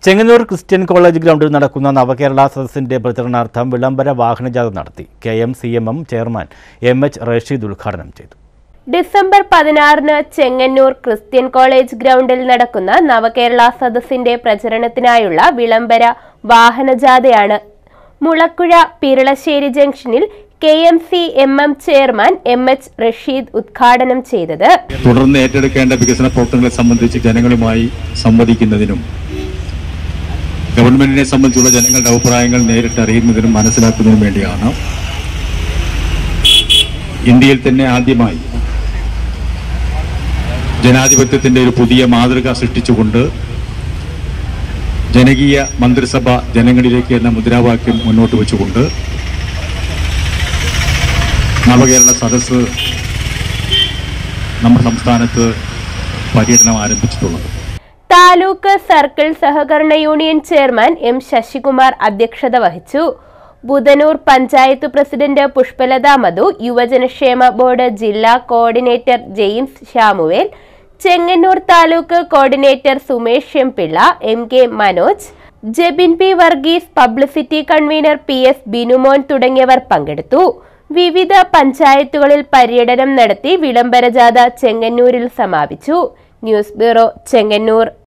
Chengannur Christian college ഗ്രൗണ്ടിൽ നടക്കുന്ന നവകേരള സദസ്സിന്റെ പ്രചരണാർത്ഥം വിളംബര വാഹനജാഥ നടത്തി. KMCMM ചെയർമാൻ MH റഷീദ് ഉദ്ഘാടനം ചെയ്തു. ഡിസംബർ 16-ന് ചെങ്ങന്നൂർ ക്രിസ്ത്യൻ കോളേജ് ഗ്രൗണ്ടിൽ നടക്കുന്ന നവകേരള സദസ്സിന്റെ പ്രചരണത്തിനായുള്ള വിളംബര വാഹനജാഥയാണ് മുളക്കുഴ പിരളശ്ശേരി ജംഗ്ഷനിൽ KMCMM ചെയർമാൻ MH റഷീദ് ഉദ്ഘാടനം ചെയ്തത്. തുടർന്ന് ഏറ്റെടുക്കേണ്ട വികസന പ്രവർത്തനങ്ങളെ സംബന്ധിച്ച് ജനങ്ങളുമായി സംവദിക്കുന്നതിനും ഗവൺമെന്റിനെ സംബന്ധിച്ചുള്ള ജനങ്ങളുടെ അഭിപ്രായങ്ങൾ നേരിട്ട് അറിയുന്നതിനും മനസ്സിലാക്കുന്നതിനും വേണ്ടിയാണ് ഇന്ത്യയിൽ തന്നെ ആദ്യമായി ജനാധിപത്യത്തിന്റെ ഒരു പുതിയ മാതൃക സൃഷ്ടിച്ചുകൊണ്ട് ജനകീയ മന്ത്രിസഭ ജനങ്ങളിലേക്ക് എന്ന മുദ്രാവാക്യം മുന്നോട്ട് വെച്ചുകൊണ്ട് നവകേരള സദസ്സ് നമ്മുടെ സംസ്ഥാനത്ത് പര്യടനം ആരംഭിച്ചിട്ടുള്ളത്. താലൂക്ക് സർക്കിൾ സഹകരണ യൂണിയൻ ചെയർമാൻ M ശശികുമാർ അധ്യക്ഷത വഹിച്ചു. ബുധനൂർ പഞ്ചായത്ത് പ്രസിഡന്റ് പുഷ്പലത മധു, യുവജനക്ഷേമ ബോർഡ് ജില്ലാ coordinator James Shamuel, Chengannur taluk coordinator Sumesh M Pillai, MK Manoj, Jebin P Varghese, publicity convener PS Binumon തുടങ്ങിയവർ പങ്കെടുത്തു. വിവിധ പഞ്ചായത്തുകളിൽ പര്യടനം നടത്തി വിളംബര ജാഥ ചെങ്ങന്നൂരിൽ സമാപിച്ചു. News bureau, Chengannur.